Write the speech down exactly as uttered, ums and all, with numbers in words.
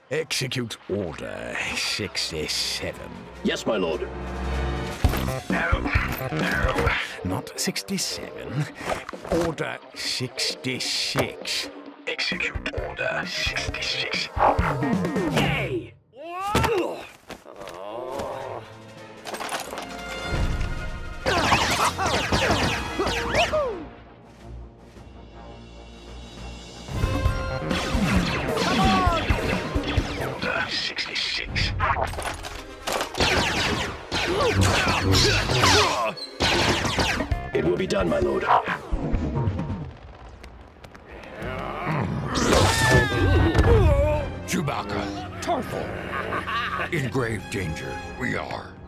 Execute Order sixty-seven. Yes, my lord. No, no, not sixty-seven. Order sixty-six. Execute Order sixty-six. Hey! Order sixty-six. It will be done, my lord. Chewbacca, Tarful. In grave danger, we are.